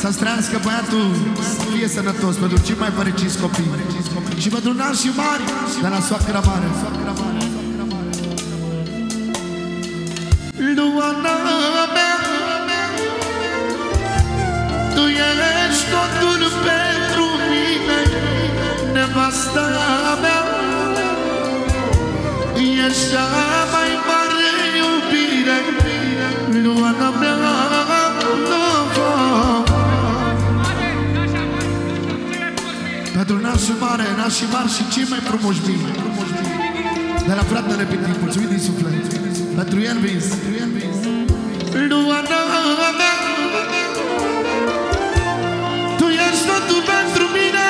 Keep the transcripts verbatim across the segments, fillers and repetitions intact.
Să-ți trăiască băiatul, să fie sănătos pentru cei mai fericiți copii. Și pentru nașii mari, de la soacră mare. Luana mea, tu ești totul pentru mine, nevasta mea. Ești cea mai mare iubire, Luana mea. Pentru nașii mare, nașii mari și cei mai frumoși bine. De la fratele Pitic, mulțumim din suflet. Pentru Elvis, Luana mea, tu ești totul pentru mine,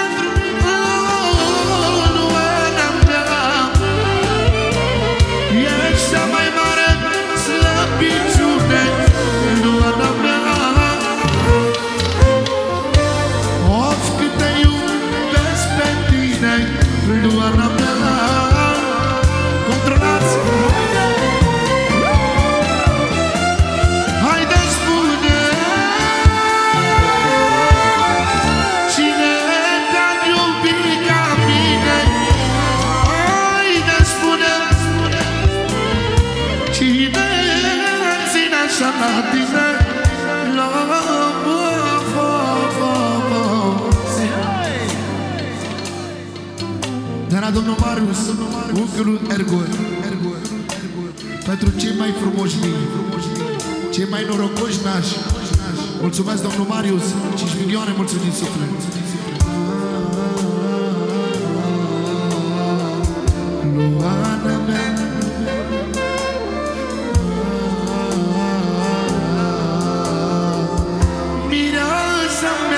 Luana mea. Ești cea mai mare slăbiciune, Luana mea. Of, cât te iubesc pe tine, Luana mea. Controlați! Haide, spune cine te-a iubit ca mine. Haide, spune cine ține așa la tine. De la domnul Marius, unchiul Ergor, pentru cei mai frumoși vii, cei mai norocoși nași. Mulțumesc, domnul Marius, cinci milioane, mulțumim suflet. Luana mea, mireasa mea,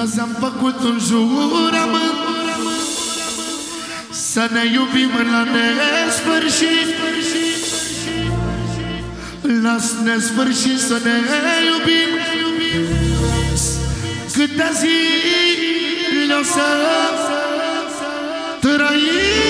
Azi am făcut un jurământ să ne iubim la nesfârșit, la nesfârșit să ne iubim. Câte zile o să trăim